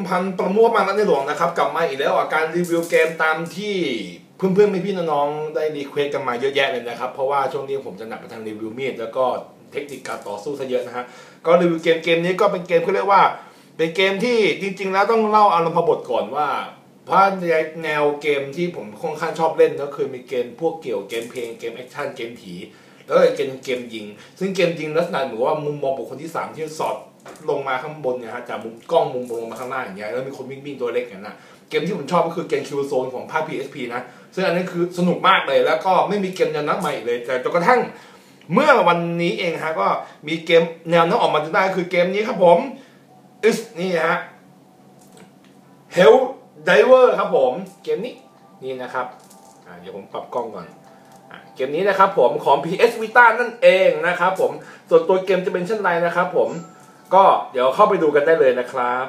พันธุ์ประมุ่งมาแล้วในหลวงนะครับกลับมาอีกแล้วการรีวิวเกมตามที่เพื่อนๆพี่น้องๆได้รีเควสกันมาเยอะแยะเลยนะครับเพราะว่าช่วงนี้ผมจะหนักไปทางรีวิวมีดแล้วก็เทคนิคการต่อสู้ซะเยอะนะฮะก็รีวิวเกมนี้ก็เป็นเกมเขาเรียกว่าเป็นเกมที่จริงๆแล้วต้องเล่าอารมณ์บทก่อนว่าเพราะแนวเกมที่ผมค่อนข้างชอบเล่นก็คือมีเกมพวกเกี่ยวเกมเพลงเกมแอคชั่นเกมผีแล้วก็เกมยิงซึ่งเกมยิงลักษณะเหมือนว่ามุมมองบุคคลที่3ที่สอดลงมาข้างบนเนี่ยฮะจากมุมกล้องมุมลงมาข้างล่างอย่างเงี้ยแล้วมีคนวิ่งตัวเล็กอย่างนั้นนะเกมที่ผมชอบก็คือเกมคิวโซนของภาค PSP นะซึ่งอันนี้คือสนุกมากเลยแล้วก็ไม่มีเกมแนวนั้นใหม่เลยแต่จนกระทั่งเมื่อวันนี้เองฮะก็มีเกมแนวนั้นออกมาจนได้คือเกมนี้ครับผมนี่ฮะ Hell Diver ครับผมเกมนี้นี่นะครับเดี๋ยวผมปรับกล้องก่อนเกมนี้นะครับผมของ PS Vita นั่นเองนะครับผมส่วนตัวเกมจะเป็นเช่นไรนะครับผมก็เดี๋ยวเข้าไปดูกันได้เลยนะครับ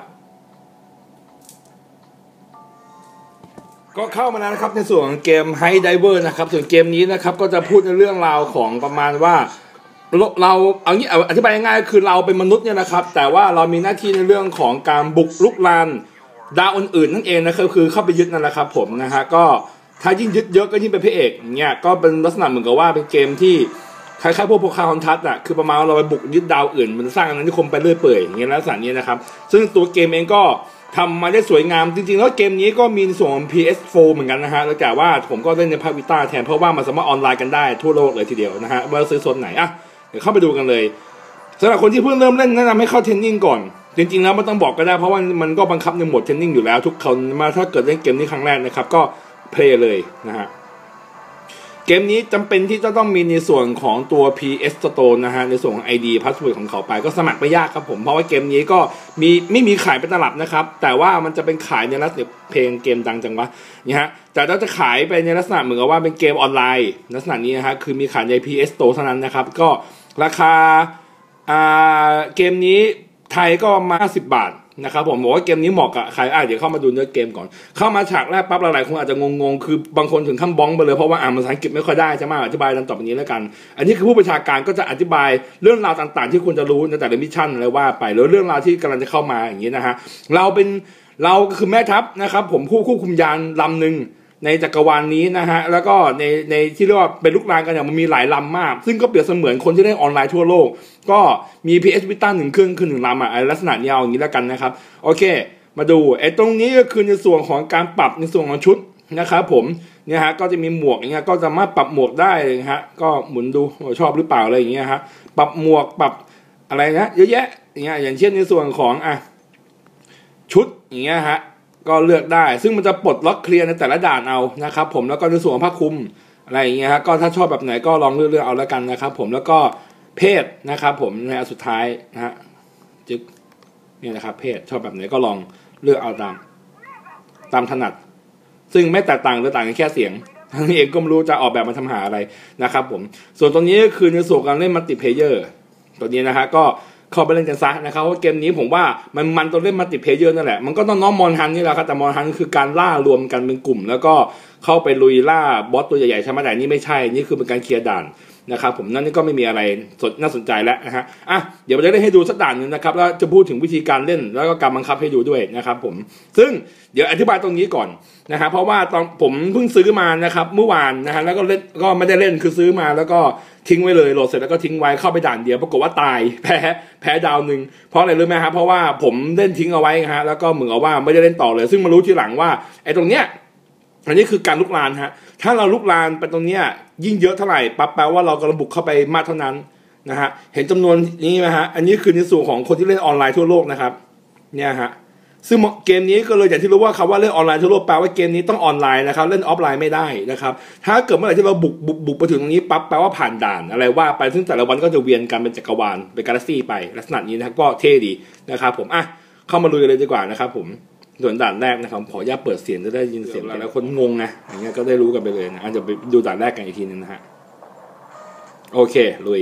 ก็เข้ามาแล้วนะครับในส่วนของเกม High Diver นะครับส่วนเกมนี้นะครับก็จะพูดในเรื่องราวของประมาณว่าเราเอางี้อธิบายง่ายๆคือเราเป็นมนุษย์เนี่ยนะครับแต่ว่าเรามีหน้าที่ในเรื่องของการบุกรุกรานดาวอื่นๆนั่นเองนะครับคือเข้าไปยึดนั่นแหละครับผมนะฮะก็ถ้ายิ่งยึดเยอะก็ยิ่งเป็นพระเอกเนี่ยก็เป็นลักษณะเหมือนกับว่าเป็นเกมที่คล้ายๆพวกโปรคาร์คอนทัสอ่ะคือประมาณเราไปบุกยึดดาวอื่นมันสร้างอาณานิคมไปเรื่อยเปื่อยอย่างเงี้ยลักษณะนี้นะครับซึ่งตัวเกมเองก็ทำมาได้สวยงามจริงๆแล้วเกมนี้ก็มีในส่วนของ PS4 เหมือนกันนะฮะแล้วแต่ว่าผมก็เล่นในภาควิต้าแทนเพราะว่ามันสามารถออนไลน์กันได้ทั่วโลกเลยทีเดียวนะฮะว่าซื้อโซนไหนอ่ะเดี๋ยวเข้าไปดูกันเลยสำหรับคนที่เพิ่งเริ่มเล่นแนะนำให้เข้าเทรนนิ่งก่อนจริงๆแล้วไม่ต้องบอกก็ได้เพราะว่ามันก็บังคับในโหมดเทรนนิ่งอยู่แล้วทุกคนมาถ้าเกิดเล่นเกมนี้ครั้งแรกนะครับก็เพลย์เลยนะฮะเกมนี้จำเป็นที่จะต้องมีในส่วนของตัว PS Store นะฮะในส่วนของ ID Password ของเขาไปก็สมัครไม่ยากครับผมเพราะว่าเกมนี้ก็ไม่มีขายเป็นตลับนะครับแต่ว่ามันจะเป็นขายในลักษณะเพลงเกมดังจังวะนี่ฮะแต่เราจะขายไปในลักษณะเหมือนกับว่าเป็นเกมออนไลน์ลักษณะนี้นะฮะคือมีขายใน PS Store เท่านั้นนะครับก็ราคาเกมนี้ไทยก็มา50 บาทนะครับผมบอกว่าเกมนี้เหมาะกับใครเดี๋ยวเข้ามาดูเนื้อเกมก่อนเข้ามาฉากแรกปั๊บหลายๆคนอาจจะงงๆคือบางคนถึงขั้นบ้องไปเลยเพราะว่าภาษาอังกฤษไม่ค่อยได้จะมาอธิบายตามต่อไปนี้แล้วกันอันนี้คือผู้ประชาการก็จะอธิบายเรื่องราวต่างๆที่ควรจะรู้ในแต่ละมิชชั่นอะไรว่าไปหรือเรื่องราวที่กำลังจะเข้ามาอย่างนี้นะฮะเราคือแม่ทัพนะครับผมผู้ควบคุมยานลำหนึ่งในจักรวาลนี้นะฮะแล้วก็ในที่เรียกว่าเป็นลูกลานกันเนี่ยมันมีหลายลำมากซึ่งก็เปรียบเสมือนคนที่เล่นออนไลน์ทั่วโลกก็มี PS Vita 1 เครื่องคือ1 ลำลักษณะนี้เอาอย่างนี้แล้วกันนะครับโอเคมาดูตรงนี้ก็คือในส่วนของการปรับในส่วนของชุดนะครับผมเนี่ยฮะก็จะมีหมวกอย่างเงี้ยก็สามารถปรับหมวกได้ฮะก็หมุนดูชอบหรือเปล่าอะไรอย่างเงี้ยฮะปรับหมวกปรับอะไรนะเยอะแยะอย่างเงี้ยอย่างเช่นในส่วนของชุดอย่างเงี้ยฮะก็เลือกได้ซึ่งมันจะปลดล็อกเคลียร์ในแต่ละด่านเอานะครับผมแล้วก็ในส่วนของผ้าคลุมอะไรอย่างเงี้ยฮะก็ถ้าชอบแบบไหนก็ลองเลือกเอาแล้วกันนะครับผมแล้วก็เพศนะครับผมในอันสุดท้ายนะฮะจึ๊กนี่นะครับเพศชอบแบบไหนก็ลองเลือกเอาตามถนัดซึ่งไม่แตกต่างหรือต่างกันแค่เสียงทั้งนี้เองก็ไม่รู้จะออกแบบมาทำหาอะไรนะครับผมส่วนตรงนี้ก็คือในส่วนการเล่นมัลติเพลเยอร์ตัวนี้นะฮะก็เข้าไปเล่นกันซะนะครับเพราะเกมนี้ผมว่ามันต้องเล่นมัลติเพลเยอร์นั่นแหละมันก็ต้องน้องมอนฮันนี่แหละครับแต่มอนฮันคือการล่ารวมกันเป็นกลุ่มแล้วก็เข้าไปลุยล่าบอสตัวใหญ่ๆใช่ไหมแต่นี่ไม่ใช่นี่คือเป็นการเคลียร์ด่านนะครับผมนั่นนี่ก็ไม่มีอะไรน่าสนใจแล้วนะฮะเดี๋ยวเราจะได้ให้ดูสักด่านนึงนะครับแล้วจะพูดถึงวิธีการเล่นแล้วก็การบังคับให้ดูด้วยนะครับผมซึ่งเดี๋ยวอธิบายตรงนี้ก่อนนะฮะเพราะว่าตอนผมเพิ่งซื้อมานะครับเมื่อวานนะฮะแล้วก็เล่นก็ไม่ได้เล่นคือซื้อมาแล้วก็ทิ้งไว้เลยโหลดเสร็จแล้วก็ทิ้งไว้เข้าไปด่านเดียวปรากฏว่าตายแพ้ดาวนึงเพราะอะไรรู้ไหมครับเพราะว่าผมเล่นทิ้งเอาไว้ฮะแล้วก็เหมือนกับว่าไม่ได้เล่นต่อเลยซึ่งมารู้ทีหลังว่าตรงเนี้ยอันนี้คือการลุกลานฮะถ้าเราลุกลานไปตรงเนี้ยยิ่งเยอะเท่าไหร่ปั๊บแปลว่าเรากำลังบุกเข้าไปมากเท่านั้นนะฮะเห็นจำนวนนี้ไหมฮะอันนี้คือในส่วนของคนที่เล่นออนไลน์ทั่วโลกนะครับเนี่ยฮะซึ่งเกมนี้ก็เลยอย่างที่รู้ว่าคำว่าเล่นออนไลน์ทั่วโลกแปลว่าเกมนี้ต้องออนไลน์นะครับเล่นออฟไลน์ไม่ได้นะครับถ้าเกิดเมื่อไหร่ที่เราบุกไปถึงตรงนี้ปั๊บแปลว่าผ่านด่านอะไรว่าไปซึ่งแต่ละวันก็จะเวียนกันเป็นจักรวาลเป็นกาแล็กซี่ไปลักษณะนี้นะครับก็เท่ดีนะครับผมเข้ามาลุยกันเลยดีกว่านะครับผมส่วนด่านแรกนะครับขออนุญาตเปิดเสียงจะได้ยินเสียงแล้วคนงงนะอย่างเงี้ยก็ได้รู้กันไปเลยนะอาจจะไปดูด่านแรกกันอีกทีนึงนะฮะโอเคลุย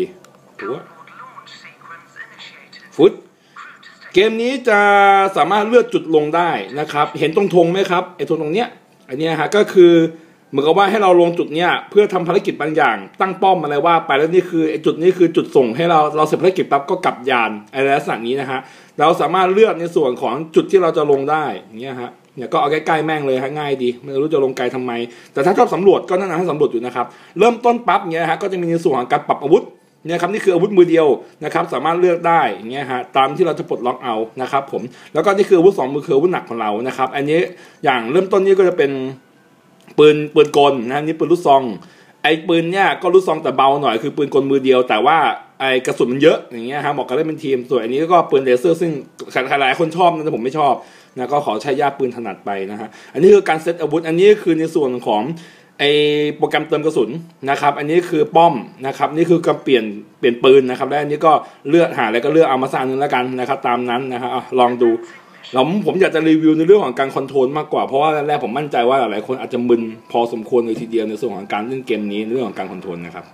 ฟุตเกมนี้จะสามารถเลือกจุดลงได้นะครับเห็นตรงธงไหมครับตรงเนี้ยอันนี้ฮะก็คือเหมือนกับว่าให้เราลงจุดเนี้ยเพื่อทำภารกิจบางอย่างตั้งป้อมอะไรว่าไปแล้วนี่คือจุดนี้คือจุดส่งให้เราเสร็จภารกิจปั๊บก็กลับยานอะไรลักษณะนี้นะฮะเราสามารถเลือกในส่วนของจุดที่เราจะลงได้อย่างเงี้ยฮะเนี่ยก็เอาใกล้ๆแม่งเลยฮะง่ายดีไม่รู้จะลงไกลทำไมแต่ถ้าชอบสำรวจก็นั่นนะให้สำรวจอยู่นะครับเริ่มต้นปั๊บเงี้ยฮะก็จะมีในส่วนของการปรับอาวุธเนี่ยครับนี่คืออาวุธมือเดียวนะครับสามารถเลือกได้อย่างเงี้ยฮะตามที่เราจะปลดล็อกเอานะครับผมแล้วก็นี่คืออาวุธ2มือคืออาวุธหนักของเรานะครับอันนี้อย่างเริ่มต้นนี้ก็จะเป็นปืนกลนะนี่ปืนลูกซองไอ้ปืนเนี่ยก็ลูกซองแต่เบาหน่อยคือปืนกลมือเดียวแต่ว่าไอ้กระสุนมันเยอะอย่างเงี้ยฮะเหมาะกับเล่นเป็นทีมส่วนอันนี้ก็ปืนเลเซอร์ซึ่งหลายคนชอบนะแต่ผมไม่ชอบนะก็ขอใช้ย่าปืนถนัดไปนะฮะอันนี้คือการเซตอาวุธอันนี้คือในส่วนของไอ้โปรแกรมเติมกระสุนนะครับอันนี้คือป้อมนะครับนี่คือการเปลี่ยนปืนนะครับและอันนี้ก็เลือกหาอะไรก็เลือกเอามาสร้างนึงแล้วกันนะครับตามนั้นนะฮะลองดูผมอยากจะรีวิวในเรื่องของการคอนโทรลมากกว่าเพราะว่าแรกผมมั่นใจว่าหลายคนอาจจะมึนพอสมควรเลยทีเดียวในส่วนของการเล่นเกมนี้ในเรื่องของการคอนโทรลนะครับ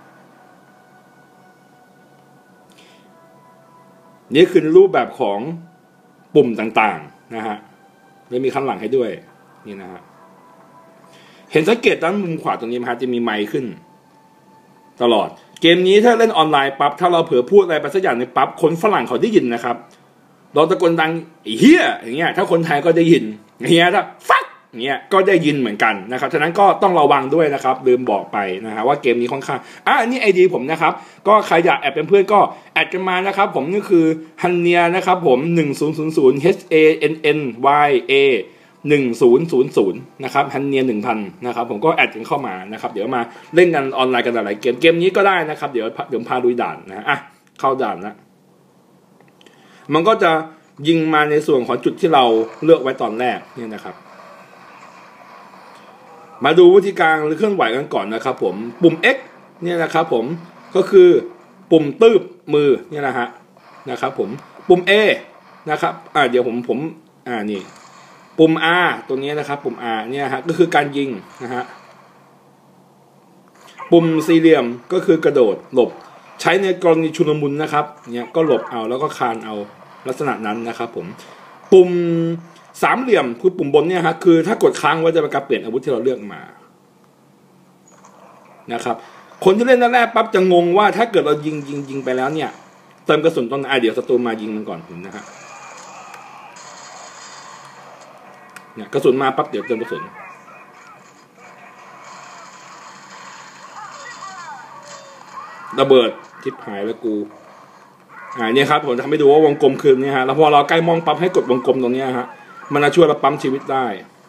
นี่คือรูปแบบของปุ่มต่างๆนะฮะและมีข้างหลังให้ด้วยนี่นะฮะเห็นสังเกตด้านมุมขวาตรงนี้มั้ยฮะจะมีไมค์ขึ้นตลอดเกมนี้ถ้าเล่นออนไลน์ปั๊บถ้าเราเผลอพูดอะไรไปสักอย่างในปั๊บคนฝรั่งเขาได้ยินนะครับเราตะโกนดังเฮียอย่างเงี้ยถ้าคนไทยก็ได้ยินอย่างเงี้ยถ้าฟักอย่างเงี้ยก็ได้ยินเหมือนกันนะครับฉะนั้นก็ต้องระวังด้วยนะครับลืมบอกไปนะฮะว่าเกมนี้ค่อนข้างอันนี้ไอดีผมนะครับก็ใครอยากแอดเป็นเพื่อนก็แอดกันมานะครับผมนี่คือฮันเนียนะครับผม1000 HANNYA 1000นะครับฮันเนีย 1000นะครับผมก็แอดกันเข้ามานะครับเดี๋ยวมาเล่นกันออนไลน์กันหลายเกมนี้ก็ได้นะครับเดี๋ยวพาลุยด่านนะเข้าด่านนะมันก็จะยิงมาในส่วนของจุดที่เราเลือกไว้ตอนแรกนี่นะครับมาดูวิธีการหรือเคลื่อนไหวกันก่อนนะครับผมปุ่ม X เนี่ยนะครับผมก็คือปุ่มตืบมือเนี่ยนะฮะนะครับผมปุ่ม A นะครับเดี๋ยวผมนี่ปุ่ม R ตัวนี้นะครับปุ่ม R เนี่ยฮะก็คือการยิงนะฮะปุ่มสี่เหลี่ยมก็คือกระโดดหลบใช้ในกรณีชุลมุนนะครับเนี่ยก็หลบเอาแล้วก็คานเอาลักษณะนั้นนะครับผมปุ่มสามเหลี่ยมคือปุ่มบนเนี่ยฮะคือถ้ากดค้างไว้จะเป็นการเปลี่ยนอาวุธที่เราเลือกมานะครับคนที่เล่นแรกปั๊บจะงงว่าถ้าเกิดเรายิงไปแล้วเนี่ยเติมกระสุนตอนเดี๋ยวศัตรูมายิงมันก่อนนะฮะเนี่ยกระสุนมาปั๊บเดี๋ยวเติมกระสุนระเบิดทิพหายแล้วกูเนี่ยครับผมจะทำให้ดูว่าวงกลมคือเนี่ยฮะแล้วพอเราใกล้มองปั๊บให้กดวงกลมตรงนี้ฮะมันจะช่วยเราปั๊มชีวิตได้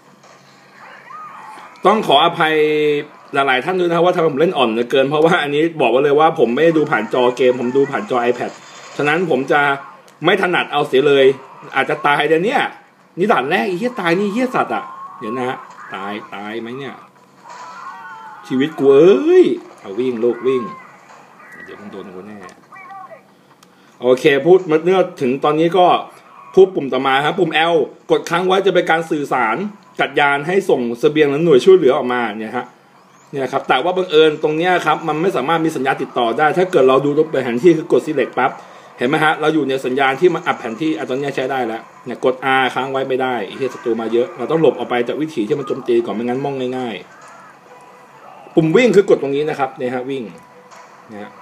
ต้องขออภัยหลายๆท่านด้วยนะว่าทำผมเล่นอ่อนเหลือเกินเพราะว่าอันนี้บอกไว้เลยว่าผมไม่ได้ดูผ่านจอเกมผมดูผ่านจอ iPad ฉะนั้นผมจะไม่ถนัดเอาเสียเลยอาจจะตายเดี๋ยวนี้นี่ด่านแรกไอ้เหี้ยตายนี่เหี้ยสัตว์เดี๋ยวนะฮะตายไหมเนี่ยชีวิตกูเอาวิ่งลูกวิ่งเดี๋ยวมึงโดนกูแน่โอเคพูดเมื่อถึงตอนนี้ก็พูดปุ่มต่อมาครับปุ่ม L กดค้างไว้จะเป็นการสื่อสารจัดยานให้ส่งเสบียงและหน่วยช่วยเหลือออกมาเนี่ยครับแต่ว่าบังเอิญตรงนี้ครับมันไม่สามารถมีสัญญาณติดต่อได้ถ้าเกิดเราดูแผนที่คือกด select ปั๊บเห็นไหมฮะเราอยู่ในสัญญาณที่มันอัพแผนที่ตอนนี้ใช้ได้แล้วเนี่ยกด R ค้างไว้ไม่ได้ที่ศัตรูมาเยอะเราต้องหลบออกไปจากวิถีที่มันโจมตีก่อนไม่งั้นมองง่ายๆปุ่มวิ่งคือกดตรงนี้นะครับเนี่ยฮะวิ่งเนี่ย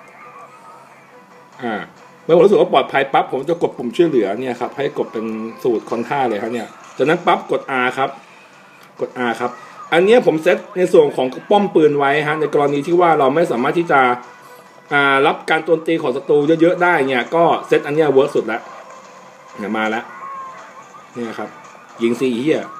เมื่อผมรู้สึกว่าปลอดภัยปั๊บผมจะกดปุ่มช่วยเหลือเนี่ยครับให้กดเป็นสูตรคอนท่าเลยครับเนี่ยจากนั้นปั๊บกด R ครับกด R ครับอันนี้ผมเซตในส่วนของป้อมปืนไว้ฮะในกรณีที่ว่าเราไม่สามารถที่จะรับการโจมตีของศัตรูเยอะๆได้เนี่ยก็เซตอันนี้เวิร์กสุดแล้วเนี่ยมาแล้วเนี่ยครับยิงซีเฮีย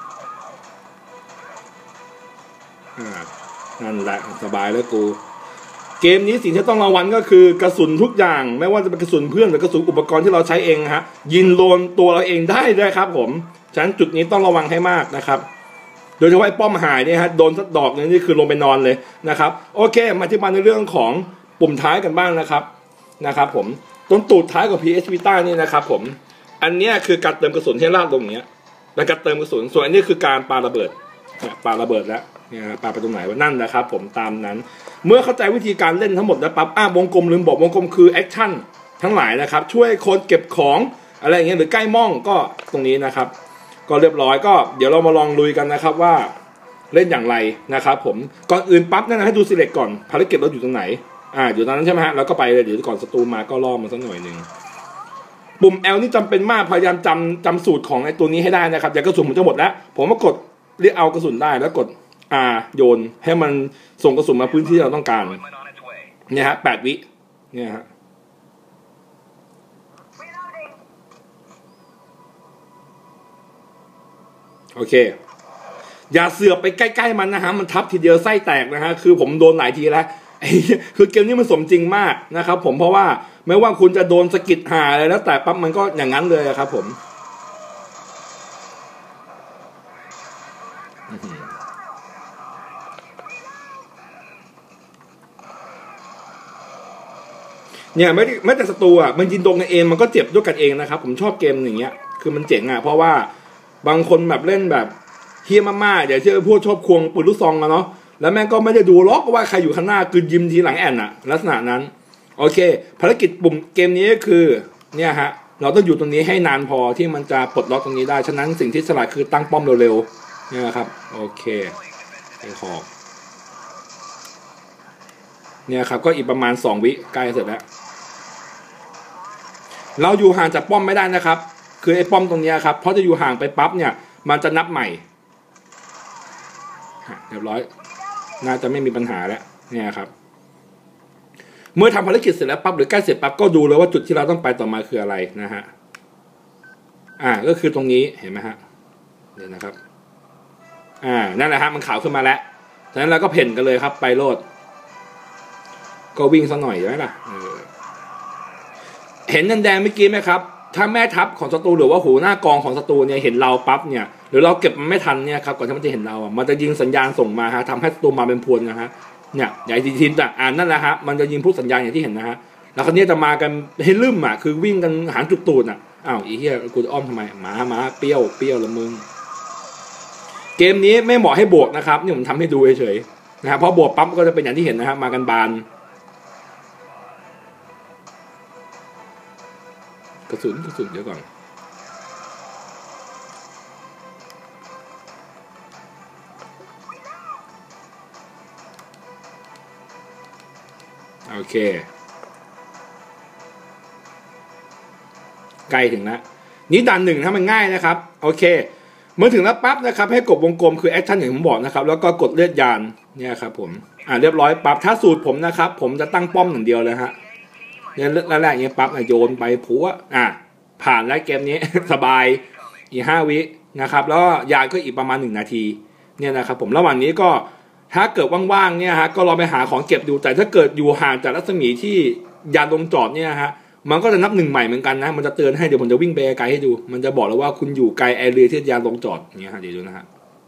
นั่นแหละสบายแล้วกูเกมนี้สิ่งที่ต้องระวังก็คือกระสุนทุกอย่างไม่ว่าจะเป็นกระสุนเพื่อนหรือกระสุนอุปกรณ์ที่เราใช้เองฮะยิงโดนตัวเราเองได้ด้วยครับผมฉะนั้นจุดนี้ต้องระวังให้มากนะครับโดยเฉพาะไอ้ป้อมหายเนี่ยฮะโดนสักดอกนึงนี่คือลงไปนอนเลยนะครับโอเคมาที่มาในเรื่องของปุ่มท้ายกันบ้างนะครับผมต้นตูดท้ายของ PS Vita นี่นะครับผมอันนี้คือการเติมกระสุนให้ลาดลงอย่างเงี้ยแล้วการเติมกระสุนส่วนอันนี้คือการปาระเบิดแล้วเนี่ยปาไปตรงไหนวะนั่นนะครับผมตามนั้นเมื่อเข้าใจวิธีการเล่นทั้งหมดแล้วปั๊บวงกลมลืมบอกวงกลมคือแอคชั่นทั้งหลายนะครับช่วยคนเก็บของอะไรอย่างเงี้ยหรือใกล้ม่องก็ตรงนี้นะครับก็เรียบร้อยก็เดี๋ยวเรามาลองลุยกันนะครับว่าเล่นอย่างไรนะครับผมก่อนอื่นปั๊บนะให้ดู select ก่อนภารกิจเราอยู่ตรงไหนอยู่ตรงนั้นใช่ไหมฮะแล้วก็ไปเลยเดี๋ยวก่อนศัตรูมาก็ล่อมันสักหน่อยหนึ่งปุ่ม L นี่จำเป็นมากพยายามจำสูตรของไอ้ตัวนี้ให้ได้นะครับอย่างกระสุนผมจะหมดแล้วผมก็กดเรียกเอากระสุนได้แล้วกดโยนให้มันส่งกระสุนมาพื้นที่เราต้องการเนี่ยฮะ8 วิเนี่ยฮะโอเคอย่าเสือกไปใกล้ๆมันนะฮะมันทับทีเดียวไส้แตกนะฮะคือผมโดนหลายทีแล้วคือเกมนี้มันสมจริงมากนะครับผมเพราะว่าไม่ว่าคุณจะโดนสะกิดหาอะไรแล้วแต่ปั๊บมันก็อย่างนั้นเลยครับผมเนี่ยไม่แต่ศัตรูมันยิงตรงกันเองมันก็เจ็บด้วยกันเองนะครับผมชอบเกมอย่างเงี้ยคือมันเจ๋งเพราะว่าบางคนแบบเล่นแบบเฮี้ยมากๆอย่าเชื่อพวกชอบควงปืนลูกซองเนาะแล้วแม่งก็ไม่ได้ดูล็อกว่าใครอยู่ข้างหน้าคือยิมทีหลังแอนลักษณะนั้นโอเคภารกิจปุ่มเกมนี้ก็คือเนี่ยฮะเราต้องอยู่ตรงนี้ให้นานพอที่มันจะปลดล็อกตรงนี้ได้ฉะนั้นสิ่งที่ฉลาดคือตั้งป้อมเร็วๆเนี่ยครับโอเคไอ้ขอบเนี่ยครับก็อีกประมาณ2 วิใกล้เสร็จแล้วเราอยู่ห่างจากป้อมไม่ได้นะครับคือไอ้ป้อมตรงนี้ครับเพราะจะอยู่ห่างไปปั๊บเนี่ยมันจะนับใหม่เรียบร้อยน่าจะไม่มีปัญหาแล้วเนี่ยครับเมื่อทำภารกิจเสร็จแล้วปั๊บหรือใกล้เสร็จปั๊บก็ดูเลยว่าจุดที่เราต้องไปต่อมาคืออะไรนะฮะก็คือตรงนี้เห็นไหมฮะเดี๋ยวนะครับนั่นแหละฮะมันขาวขึ้นมาแล้วฉะนั้นเราก็เพ่นกันเลยครับไปโลดก็วิ่งซะหน่อยได้ไหมล่ะเห็นแดงๆเมื่อกี้ไหมครับถ้าแม่ทัพของศัตรูหรือว่าหัวหน้ากองของศัตรูเนี่ยเห็นเราปั๊บเนี่ยหรือเราเก็บมันไม่ทันเนี่ยครับก่อนที่มันจะเห็นเรามันจะยิงสัญญาณส่งมาฮะทำให้ศัตรูมาเป็นพวนนะฮะเนี่ยใหญ่ทีนนั่นแหละฮะมันจะยิงผู้สัญญาณอย่างที่เห็นนะฮะแล้วคราวนี้จะมากันให้ลืมคือวิ่งกันหางจุดตูดอีเหี้ยกูจะอ้อมทำไมหมาเปรี้ยวละมึงเกมนี้ไม่เหมาะให้บวกนะครับนี่ผมทำให้ดูเฉยๆนะฮะเพราะบวกปั๊บก็จะเป็นอย่างที่เห็นนะฮะมากันบานกระสุนเดี๋ยวก่อนโอเคใกล้ถึงแล้วนี้ด่าน1ถ้ามันง่ายนะครับโอเคเมื่อถึงแล้วปั๊บนะครับให้กดวงกลมคือแอคชั่นอย่างผมบอกนะครับแล้วก็กดเลือดยานเนี่ยครับผมเรียบร้อยปั๊บถ้าสูตรผมนะครับผมจะตั้งป้อมอย่างเดียวเลยฮะเนี่ยแรกๆเนี่ยปั๊บโยนไปผัวผ่านแล้วเกมนี้สบายอีก5 วินะครับแล้วยานก็อีกประมาณ1 นาทีเนี่ยนะครับผมระหว่างนี้ก็ถ้าเกิดว่างๆเนี่ยฮะก็ลองไปหาของเก็บดูแต่ถ้าเกิดอยู่ห่างจากรัศมีที่ยานลงจอดเนี่ยฮะมันก็จะนับ1 ใหม่เหมือนกันนะมันจะเตือนให้เดี๋ยวผมจะวิ่งไปไกลให้ดูมันจะบอกแล้วว่าคุณอยู่ไกลแอเรียที่ยานลงจอดอย่างเงี้ยฮะเดี๋ยวดูนะฮะ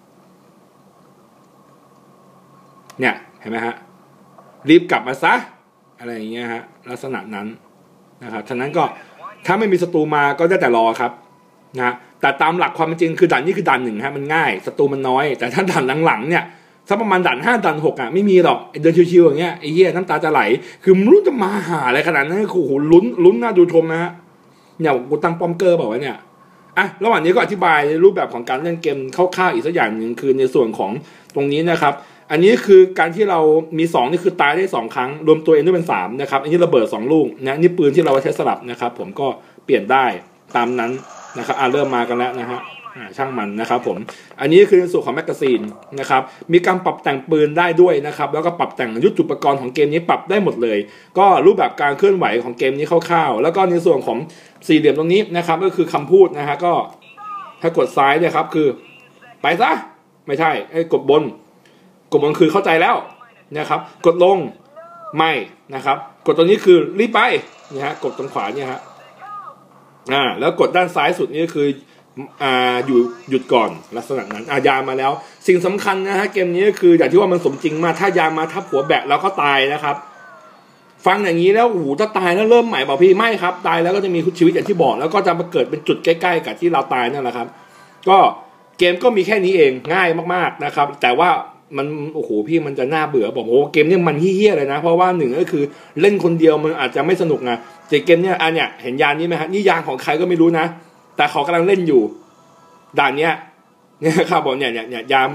เนี่ยเห็นไหมฮะรีบกลับมาซะอะไรอย่างเงี้ยฮะลักษณะนั้นนะครับฉะนั้นก็ถ้าไม่มีศัตรูมาก็ได้แต่รอครับนะแต่ตามหลักความเป็นจริงคือด่านนี้คือด่าน1ฮะมันง่ายศัตรูมันน้อยแต่ถ้าด่านหลังๆเนี่ยสักประมาณด่าน5ด่าน6ไม่มีหรอกเดินชิวๆอย่างเงี้ยไอ้เหี้ยน้ำตาจะไหลคือไม่รู้จะมาหาอะไรขนาดนั้นโอ้โหลุ้นน่าดูชมนะฮะเนี่ยกูตั้งป้อมเกอร์บอกว่าเนี่ยระหว่างนี้ก็อธิบายรูปแบบของการเล่นเกมคร่าวๆอีกสักอย่างหนึ่งคือในส่วนของตรงนี้นะครับอันนี้คือการที่เรามี2นี่คือตายได้2 ครั้งรวมตัวเองด้วยเป็น3นะครับอันนี้ระเบิด2 ลูกนะนี่ปืนที่เราใช้สลับนะครับผมก็เปลี่ยนได้ตามนั้นนะครับเริ่มมากันแล้วนะฮะช่างมันนะครับผมอันนี้คือในส่วนของแมกกาซีนนะครับมีการปรับแต่งปืนได้ด้วยนะครับแล้วก็ปรับแต่งยุทโธปกรณ์ของเกมนี้ปรับได้หมดเลยก็รูปแบบการเคลื่อนไหวของเกมนี้คร่าวๆแล้วก็ในส่วนของ4 เหลี่ยมตรงนี้นะครับก็คือคำพูดนะฮะก็ถ้ากดซ้ายเนี่ยครับคือไปซะไม่ใช่กดบนคือเข้าใจแล้วนะครับกดลงไม่นะครับกดตรงนี้คือรีบไปนะฮะกดตรงขวาเนี่ยฮะแล้วกดด้านซ้ายสุดนี่คือหยุดก่อนลักษณะนั้นยามาแล้วสิ่งสำคัญนะฮะเกมนี้ก็คืออย่างที่ว่ามันสมจริงมากถ้ายามาทับหัวแบะแล้วก็ตายนะครับฟังอย่างนี้แล้วถ้าตายแล้วเริ่มใหม่เปล่าพี่ไม่ครับตายแล้วก็จะมีชีวิตอย่างที่บอกแล้วก็จะมาเกิดเป็นจุดใกล้ๆกับที่เราตายนั่นแหละครับก็เกมก็มีแค่นี้เองง่ายมากๆนะครับแต่ว่ามันโอ้โหพี่มันจะน่าเบื่อบอกโอ้เกมนี้มันเฮี้ยๆเลยนะเพราะว่า1ก็คือเล่นคนเดียวมันอาจจะไม่สนุกนะแต่เกมเนี้ยเนี่ยเห็นยานนี้ไหมฮะนี่ยานของใครก็ไม่รู้นะแต่เขากำลังเล่นอยู่ด่านเนี้ยครับบอกเนี่ยยานพวกเนี้ย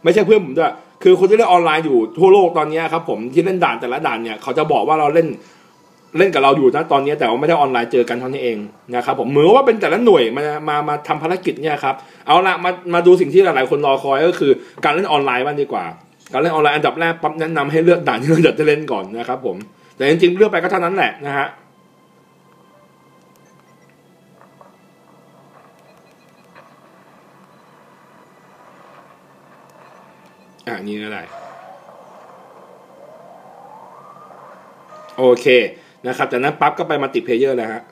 ไม่ใช่เพื่อนผมด้วยคือคนที่เล่นออนไลน์อยู่ทั่วโลกตอนนี้ครับผมที่เล่นด่านแต่ละด่านเนี่ยเขาจะบอกว่าเราเล่นกับเราอยู่นะตอนนี้แต่ว่าไม่ได้ออนไลน์เจอกันเท่านี้เองนะครับผมเหมือนว่าเป็นแต่ละหน่วยมาทำภารกิจเนี่ยครับเอาละมาดูสิ่งที่หลายๆคนรอคอยก็คือการเล่นออนไลน์บ้างดีกว่าการเล่นออนไลน์อันดับแรกปั๊บแนะนำให้เลือกด่านที่เราอยากจะเล่นก่อนนะครับผมแต่จริงๆเลือกไปก็เท่านั้นแหละนะฮะนี่ก็ได้โอเคนะครับจากนั้นปั๊บก็ไปมัลติเพลเยอร์แล้วฮะ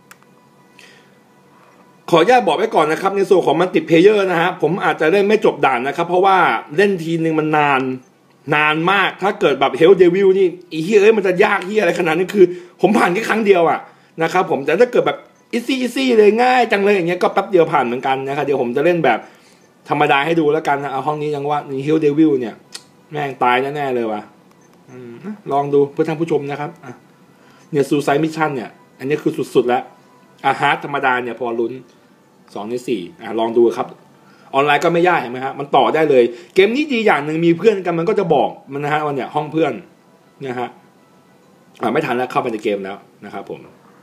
ขออนุญาตบอกไว้ก่อนนะครับในส่วนของมัลติเพลเยอร์นะฮะผมอาจจะเล่นไม่จบด่านนะครับเพราะว่าเล่นทีนึงมันนานมากถ้าเกิดแบบเฮลเดวิลนี่อีเหี้ยมันจะยากเหี้ยอะไรขนาดนี้คือผมผ่านแค่ครั้งเดียวนะครับผมแต่ถ้าเกิดแบบอีซี่เลยง่ายจังเลยอย่างเงี้ยก็แป๊บเดียวผ่านเหมือนกันนะครับเดี๋ยวผมจะเล่นแบบธรรมดาให้ดูแล้วกันนะเอาห้องนี้ยังว่านี่เฮลเดวิลเนี่ยแม่งตายแน่ๆเลยว่ะลองดูเพื่อท่านผู้ชมนะครับเนี่ยซูไซด์มิชชั่นเนี่ยอันนี้คือสุดๆแล้วฮาร์ดธรรมดาเนี่ยพอลุ้น2 ใน 4ลองดูครับออนไลน์ก็ไม่ยากเห็นไหมฮะมันต่อได้เลยเกมนี้ดีอย่างหนึ่งมีเพื่อนกันมันก็จะบอกมันนะฮะวันเนี่ยห้องเพื่อนนะฮะไม่ทันแล้วเข้าไปในเกมแล้วนะครับผม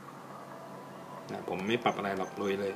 ไม่ปรับอะไรหรอกเลย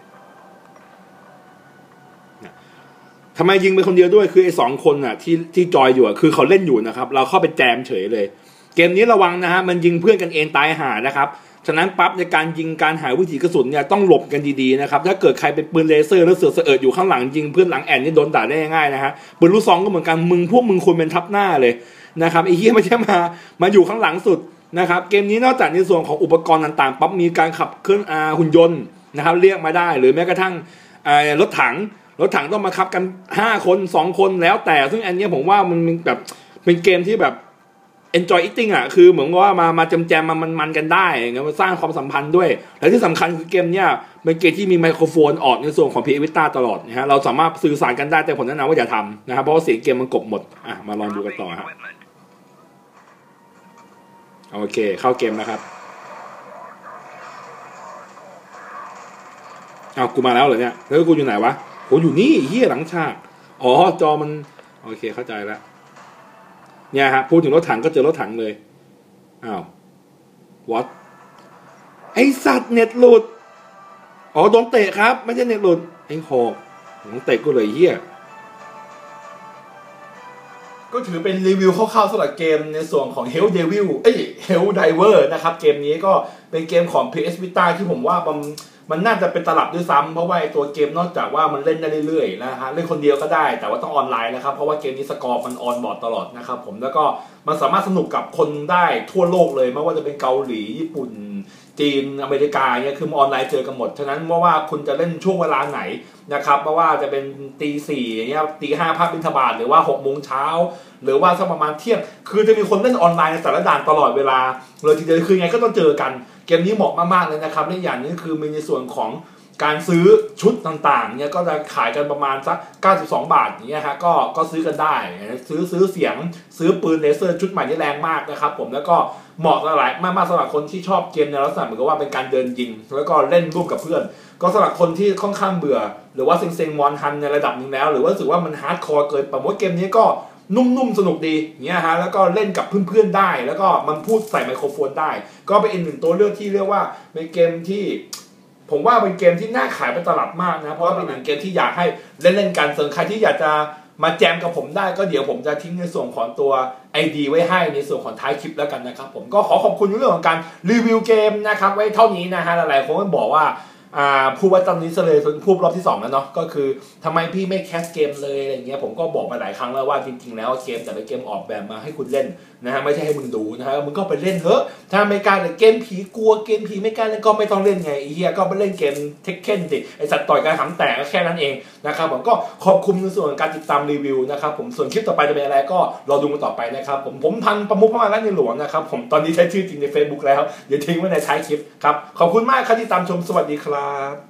ทำไมยิงเป็นคนเดียวด้วยคือไอ้2 คนที่จอยอยู่คือเขาเล่นอยู่นะครับเราเข้าไปแจมเฉยเลยเกมนี้ระวังนะฮะมันยิงเพื่อนกันเองตายห่านะครับฉะนั้นปั๊บในการยิงการหาวิถีกระสุนเนี่ยต้องหลบกันดีๆนะครับถ้าเกิดใครเป็นปืนเลเซอร์แล้วเสือกอยู่ข้างหลังยิงเพื่อนหลังแอนนี่โดนด่าได้ง่ายๆนะฮะปืนลูกซองก็เหมือนกันพวกมึงควรเป็นทับหน้าเลยนะครับไอ้เหี้ยไม่ใช่มาอยู่ข้างหลังสุดนะครับเกมนี้นอกจากในส่วนของอุปกรณ์ต่างๆปั๊บมีการขับเคลื่อนหุ่นยนต์นะครับเรียกมาได้หรือแม้กระทั่งรถถังต้องมาขับกัน5 คน2 คนแล้วแต่ซึ่งอันนี้ผมว่ามันแบบเป็นเกมที่แบบ enjoy eating คือเหมือนว่ามาแจมมันกันได้อย่างเงี้ยมาสร้างความสัมพันธ์ด้วยและที่สำคัญคือเกมเนี้ยเป็นเกมที่มีไมโครโฟนออกในส่วนของ PS Vita ตลอดนะฮะเราสามารถสื่อสารกันได้แต่ผมแนะนำว่าอย่าทำนะครับเพราะว่าเสียงเกมมันกลบหมดมาลองดูกันต่อฮะโอเคเข้าเกมนะครับกูมาแล้วเหรอเนี่ยแล้วกูอยู่ไหนวะโอ้อยู่นี่เหี้ยหลังฉากจอมันโอเคเข้าใจแล้วเนี่ยฮะพูดถึงรถถังก็เจอรถถังเลยwhat ไอสัตว์เน็ตหลุดโดนเตะครับไม่ใช่เน็ตหลุดไอ้หอกโดนเตะกูเลยเหี้ยก็ถือเป็นรีวิวคร่าวๆสำหรับเกมในส่วนของ Hell Devil Hell Diver นะครับเกมนี้ก็เป็นเกมของ PS Vita ที่ผมว่ามันน่าจะเป็นตลับด้วยซ้ำเพราะว่าตัวเกมนอกจากว่ามันเล่นได้เรื่อยๆนะฮะเล่นคนเดียวก็ได้แต่ว่าต้องออนไลน์นะครับเพราะว่าเกมนี้สกอร์มันออนบอร์ดตลอดนะครับผมแล้วก็มันสามารถสนุกกับคนได้ทั่วโลกเลยไม่ว่าจะเป็นเกาหลีญี่ปุ่นจีนอเมริกาเนี่ยคือออนไลน์เจอกันหมดฉะนั้นไม่ว่าคุณจะเล่นช่วงเวลาไหนนะครับไม่ว่าจะเป็นตี 4เนี่ยตี 5ภาคบิณฑบาตหรือว่า 6 โมงเช้าหรือว่าสักประมาณเที่ยงคือจะมีคนเล่นออนไลน์ในแต่ละด่านตลอดเวลาเลยทีเดียวคือไงก็ต้องเจอกันเกมนี้เหมาะมากๆเลยนะครับและอย่างนี้คือมีในส่วนของการซื้อชุดต่างๆเนี่ยก็จะขายกันประมาณสัก92 บาทอย่างเงี้ยฮะก็ซื้อกันได้ซื้อเสียงซื้อปืนเลเซอร์ชุดใหม่ที่แรงมากนะครับผมแล้วก็เหมาะหลายมากๆสำหรับคนที่ชอบเกมในลักษณะเหมือนกับว่าเป็นการเดินยิงแล้วก็เล่นร่วมกับเพื่อนก็สำหรับคนที่ค่อนข้างเบื่อหรือว่าเซ็งมอนฮันในระดับนึงแล้วหรือว่ารู้สึกว่ามันฮาร์ดคอร์เกินผมว่าเกมนี้ก็นุ่มๆสนุกดีเงี้ยฮะแล้วก็เล่นกับเพื่อนๆได้แล้วก็มันพูดใส่ไมโครโฟนได้ก็เป็นอีกหนึ่งตัวเลือกที่เรียกว่าเป็นเกมที่ผมว่าเป็นเกมที่น่าขายเป็นตลาดมากนะเพราะว่าเป็นหนึ่งเกมที่อยากให้เล่นกันส่วนใครที่อยากจะมาแจมกับผมได้ก็เดี๋ยวผมจะทิ้งในส่วนของตัว ID ไว้ให้ในส่วนของท้ายคลิปแล้วกันนะครับผมก็ขอขอบคุณในเรื่องของการรีวิวเกมนะครับไว้เท่านี้นะฮะหลายๆคนก็บอกว่าพูดว่าตอนนี้เลยพูดรอบที่2แล้วเนาะก็คือทำไมพี่ไม่แคสเกมเลยอะไรเงี้ยผมก็บอกมาหลายครั้งแล้วว่าจริงๆแล้วเกมแต่ละเกมออกแบบมาให้คุณเล่นนะฮะไม่ใช่ให้มึงดูนะฮะมึงก็ไปเล่นเถอะถ้าไม่กล้าเล่นเกมผีกลัวเกมผีไม่กล้าเล่นก็ไม่ต้องเล่นไงไอ้เหี้ยก็ไปเล่นเกมเทคเคนสิไอสัตว์ต่อยกันหำแตกก็แค่นั้นเองนะครับผมก็ขอบคุณในส่วนการติดตามรีวิวนะครับผมส่วนคลิปต่อไปจะเป็นอะไรก็รอดูกันต่อไปนะครับผมพันประมุขพระมหาราชในหลวงนะครับผมตอนนี้ใช้ชื่อจริงใน Facebook แล้วเดี๋ยวทิ้งไว้ในท้ายคลิปครับขอบคุณมากครับที่ตามชมสวัสดีครับ